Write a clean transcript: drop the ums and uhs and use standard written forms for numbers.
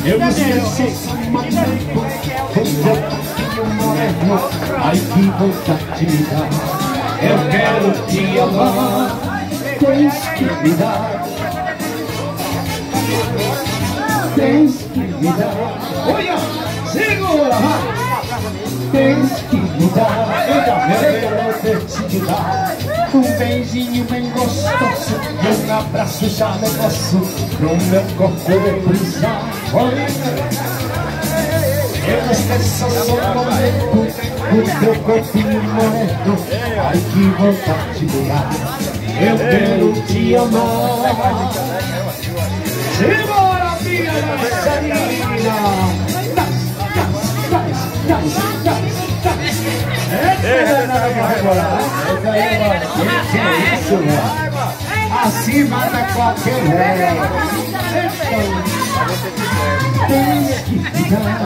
Eu me esqueci uma vez com meu pouquinho moreno. Ai, que vontade me dá. Eu quero te amar. Tens que me dar. Tens que me dar. Olha, segura, vai. Tens que me dar. Eu quero te dar. Um beijinho bem gostoso e um abraço já negócio no meu corpo brisar. Olha, eu não esqueço só um momento o teu corpinho moreno. Ai, que vontade de dar. Eu quero te amar. Simbora, minha dançarina. Acima da qualquer